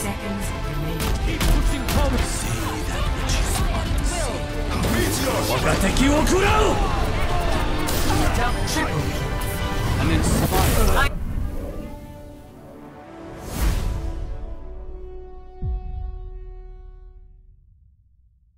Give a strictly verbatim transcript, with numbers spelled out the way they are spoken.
seconds remaining. Keep pushing forward. See that which is unseen. 我が敵を食らう Double triple. I'm inspired.